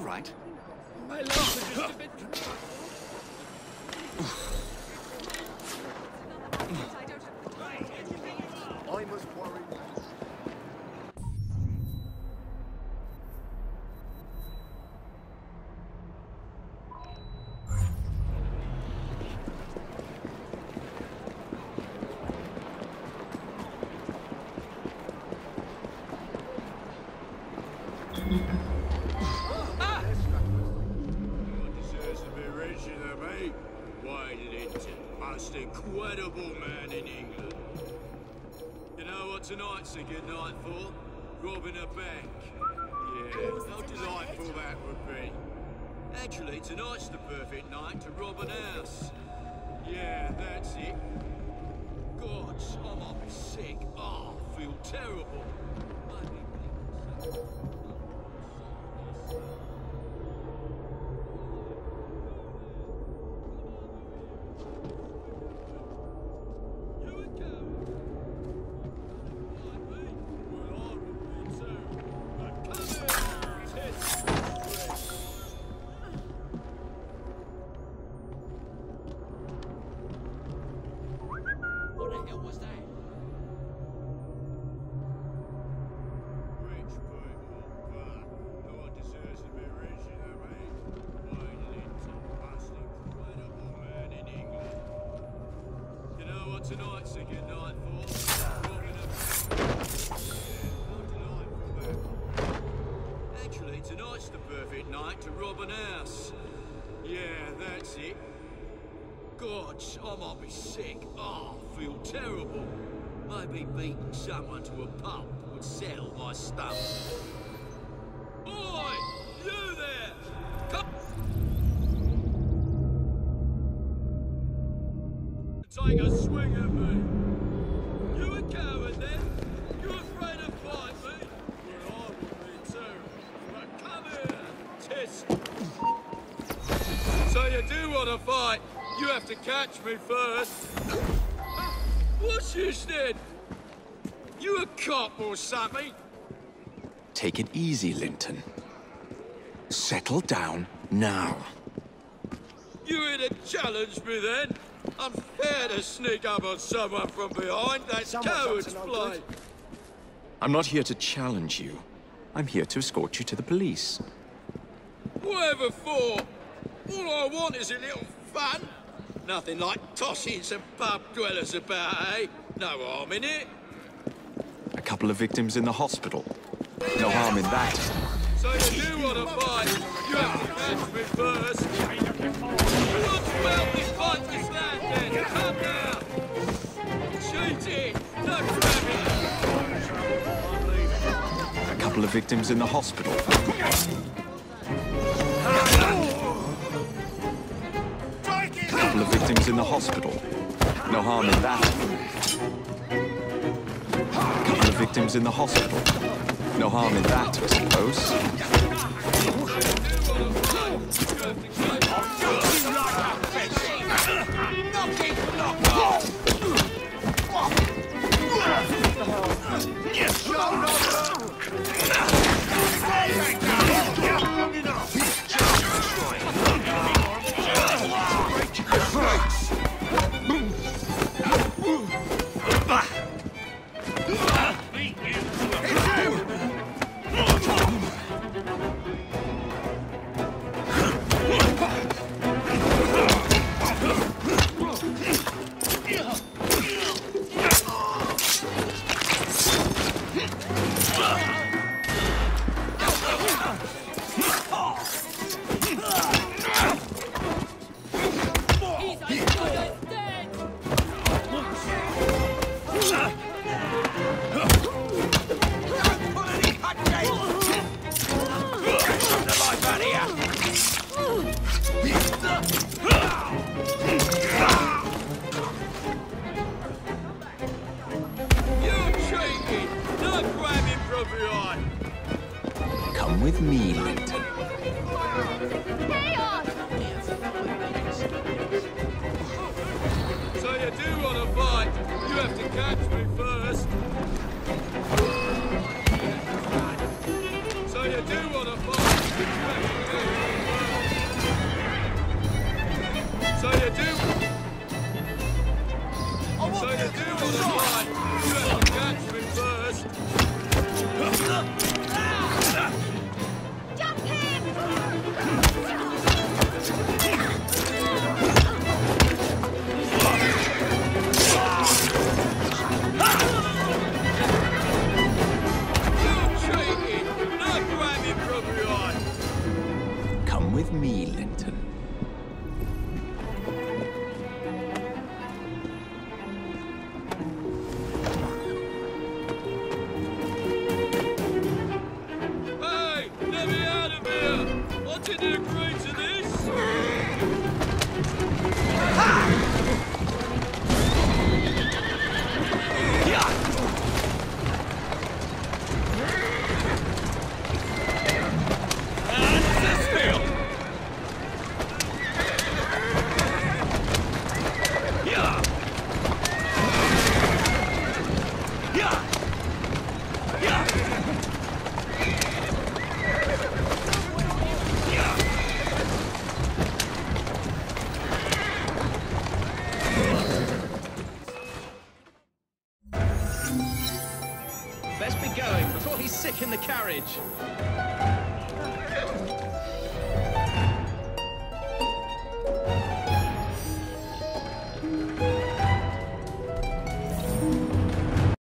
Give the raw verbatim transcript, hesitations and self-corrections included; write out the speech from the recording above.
right? My legs are just a bit... I must worry. Most incredible man in England. You know what tonight's a good night for? Robbing a bank. Yeah, how delightful that would be. Actually, tonight's the perfect night to rob an house. Yeah, that's it. God, I might be sick. Oh, I feel terrible. Tonight's a good night for Actually, tonight's the perfect night to rob an house. Yeah, that's it. God, I might be sick. Oh, I feel terrible. Maybe beating someone to a pub would settle my stomach. Oi! You there! Come! Take a swing at me. You a coward then? You afraid to fight me? Well, I would be too. But come here, tisk. So you do want to fight? You have to catch me first. What's this then? You a cop or something? Take it easy, Linton. Settle down now. You here to challenge me then? Unfair to sneak up on someone from behind. That's coward's play. I'm not here to challenge you. I'm here to escort you to the police. Whatever for? All I want is a little fun. Nothing like tossing some pub dwellers about, eh? No harm in it. A couple of victims in the hospital. No harm in that. So you do want to fight? You have to catch me first. Who wants to help me fight this land then? Come now. Cheating. No grabbing. A couple of victims in the hospital. A couple of victims in the hospital. No harm in that. A couple of victims in the hospital. No harm in that, I suppose. Come with me, Linton. So you do want to fight? You have to catch me first. So you do want to fight? You have to catch me. didn't agree to this! Best be going before he's sick in the carriage.